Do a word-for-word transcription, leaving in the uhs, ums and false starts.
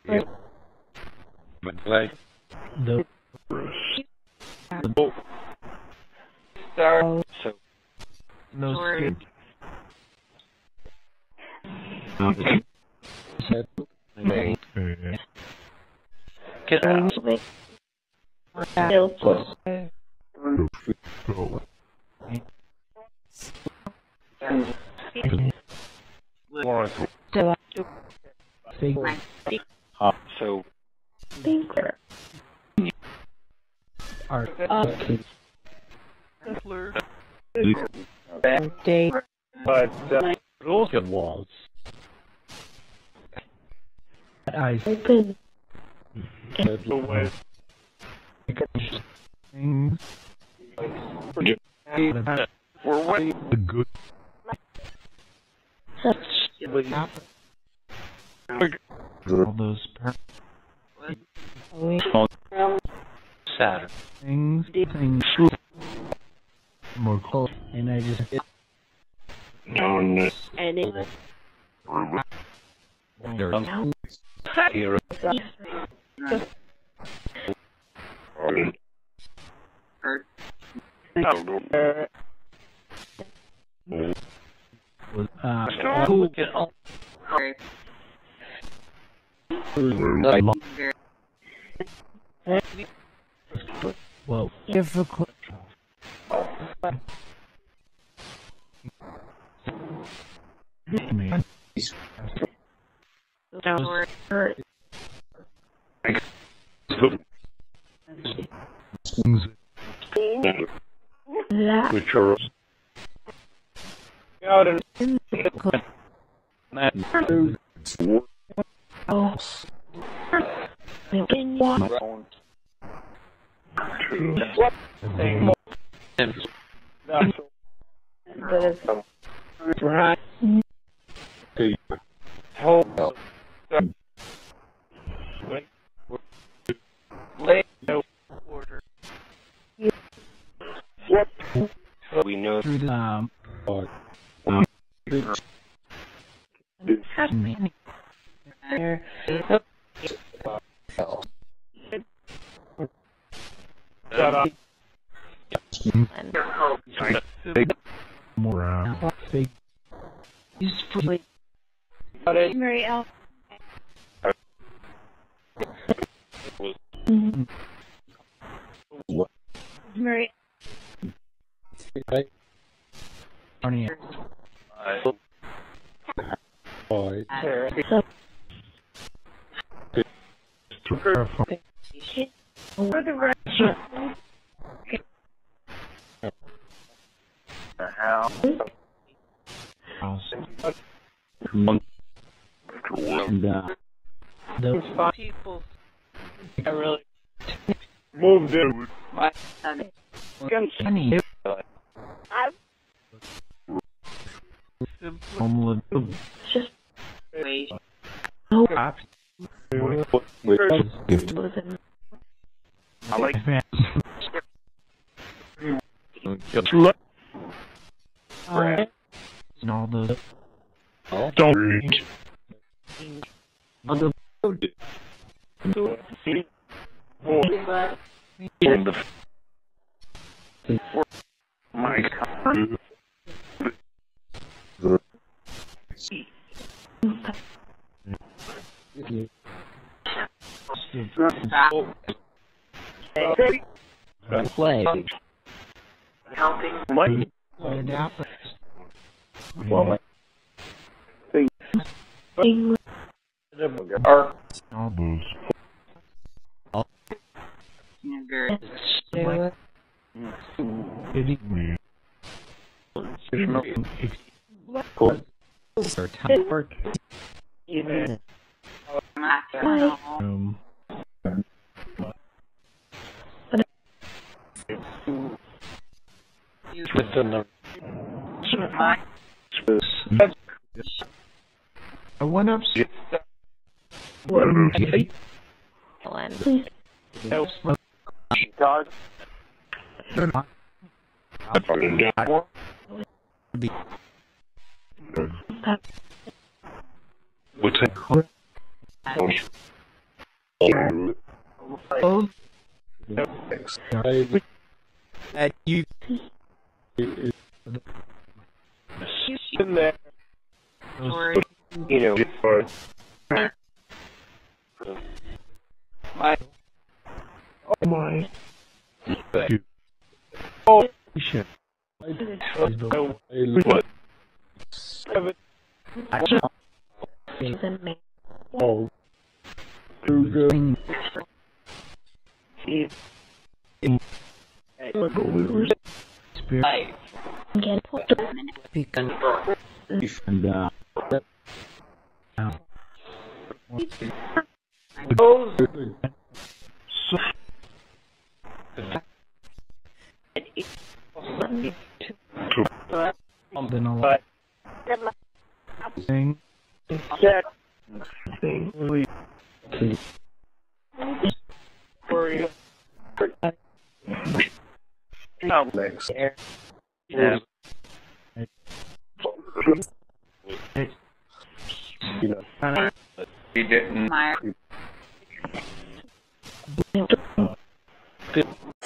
Play. The Start. So. no skin. Set. May. Get Um, out. make Go. Go. Warren. so Fake. Uh, so. thinker. Art. Uh, day. But uh, rules and walls. Eyes. Open. Away. Things. We're way The good. All those per sad. things. Things. More close. And I just hit. And it Here. Was uh. Who can all Whoa. Difficult. Man. which are out and that oh, in one right. Hold order. What we know Through the um. Many. there. More uh. Fake. He's fully. Mary L. Mary. Arnie. So, Careful. for the rest. House. and uh, Those people I really moved in my funny. Homeland. Just No. listen. I like Fast. Uh, And all those. don't reach On the in the my God. play. Helping money. And after. Well, English. our All those. There. Hitting me. cool. Or temper. Even. Um. Within the I went up. Helen, please. God. What's it? Oh, I at you. in there, Or you know, for my oh my oh Shit. I what seven the man. oh Kruger Spirit. Get put up in Pecan. And, uh, now. oh So, something a lot. Thing. check thing for you now next yeah you know he didn't